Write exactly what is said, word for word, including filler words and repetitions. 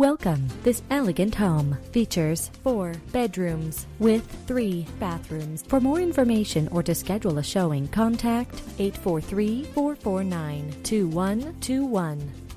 Welcome. This elegant home features four bedrooms with three bathrooms. For more information or to schedule a showing, contact eight four three, four four nine, two one two one.